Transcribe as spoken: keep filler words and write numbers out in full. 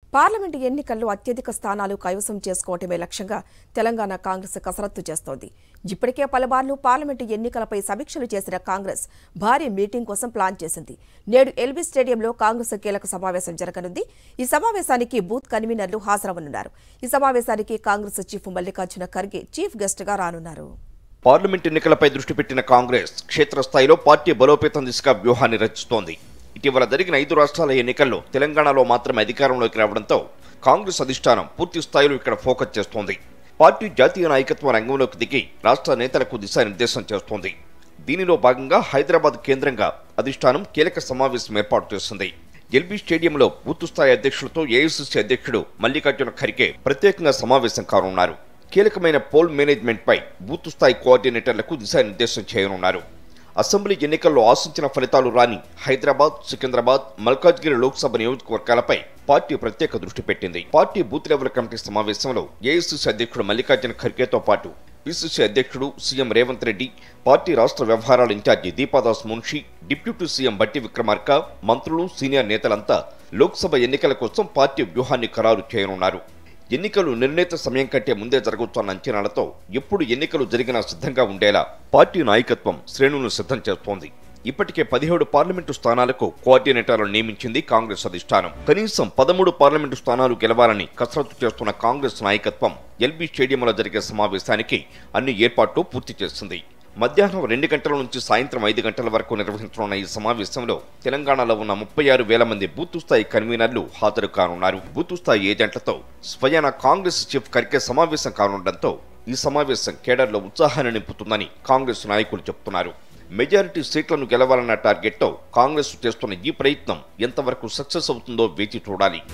Parliament ఎన్నికల్లో అత్యధిక స్థానాలు కైవసం చేసుకోవటమే లక్ష్యంగా తెలంగాణ కాంగ్రెస్ కసరత్తు చేస్తోంది. ఇప్పటికే పలుమార్లు పార్లమెంటు ఎన్నికలపై సమీక్షలు చేసిన కాంగ్రెస్ భారీ మీటింగ్ కోసం ప్లాన్ చేసింది. నేడు ఎల్బీ స్టేడియంలో కాంగ్రెస్ కీలక సమావేశం జరగనుంది. ఈ సమావేశానికి బూత్ కన్వీనర్లు హాజరవనున్నారు. ఈ సమావేశానికి Congress chief Mallikarjuna Kharge chief guest గా రానున్నారు. పార్లమెంట్ ఎన్నికలపై దృష్టి పెట్టిన కాంగ్రెస్ క్షేత్రస్థాయిలో పార్టీ బలోపేతం దిశగా వ్యూహాన్ని రచిస్తోంది. ఇటీవల జరిగిన ఐదు రాష్ట్రాల ఎన్నికల్లో తెలంగాణలో మాత్రమే అధికారంలోకి రావడంతో కాంగ్రెస్ అధిష్టానం పూర్తి స్థాయిలో ఇక్కడ ఫోకస్ చేస్తోంది. పార్టీ జాతీయ నాయకత్వ రంగంలోకి దిగి రాష్ట్ర నేతలకు దిశానిర్దేశం చేస్తోంది. దీనిలో భాగంగా హైదరాబాద్ కేంద్రంగా అధిష్టానం కీలక సమావేశం ఏర్పాటు చేసింది. ఎల్బీ స్టేడియంలో బూత్ స్థాయి అధ్యక్షులతో ఏఐసీసీ అధ్యక్షుడు మల్లికార్జున ఖర్గే ప్రత్యేకంగా సమావేశం కానున్నారు. కీలకమైన పోల్ మేనేజ్మెంట్ పై బూత్ స్థాయి కోఆర్డినేటర్లకు దిశానిర్దేశం చేయనున్నారు. అసెంబ్లీ ఎన్నికల్లో ఆశించిన ఫలితాలు రాని హైదరాబాద్, సికింద్రాబాద్, మల్కాజ్గిరి లోక్సభ నియోజకవర్గాలపై పార్టీ ప్రత్యేక దృష్టి పెట్టింది. పార్టీ బూత్ లెవెల్ కమిటీ సమావేశంలో ఏఐసీసీ అధ్యక్షుడు మల్లికార్జున ఖర్గేతో పాటు పిసిసి అధ్యక్షుడు సీఎం రేవంత్ రెడ్డి, పార్టీ రాష్ట్ర వ్యవహారాల incharge Deepa Das Munshi, deputy CM Bhatti Vikramarka, మంత్రులు, సీనియర్ నేతలంతా లోక్సభ ఎన్నికల కోసం పార్టీ వ్యూహాన్ని ఖరారు చేయనున్నారు. ఎన్నికలు నిర్ణీత సమయం కంటే ముందే జరుగుతున్న అంచనాలతో ఎప్పుడు ఎన్నికలు జరిగినా సిద్ధంగా ఉండేలా పార్టీ నాయకత్వం శ్రేణులను సిద్ధం చేస్తోంది. ఇప్పటికే పదిహేడు పార్లమెంటు స్థానాలకు కోఆర్డినేటర్లను నియమించింది కాంగ్రెస్ అధిష్టానం. కనీసం పదమూడు పార్లమెంటు స్థానాలు గెలవాలని కసరత్తు చేస్తున్న కాంగ్రెస్ నాయకత్వం ఎల్బీ స్టేడియంలో జరిగే సమావేశానికి అన్ని ఏర్పాట్లు పూర్తి చేసింది. మధ్యాహ్నం రెండు గంటల నుంచి సాయంత్రం ఐదు గంటల వరకు నిర్వహించనున్న ఈ సమావేశంలో తెలంగాణలో ఉన్న ముప్పై ఆరు వేల మంది బూత్ స్థాయి కన్వీనర్లు హాజరు కానున్నారు. బూత్ స్థాయి ఏజెంట్లతో స్వయాన కాంగ్రెస్ చీఫ్ ఖర్గే సమావేశం కానుండటంతో ఈ సమావేశం కేడర్లో ఉత్సాహాన్ని నింపుతుందని కాంగ్రెస్ నాయకులు చెబుతున్నారు. మెజారిటీ సీట్లను గెలవాలన్న టార్గెట్తో కాంగ్రెస్ చేస్తున్న ఈ ప్రయత్నం ఎంతవరకు సక్సెస్ అవుతుందో వేచి చూడాలి.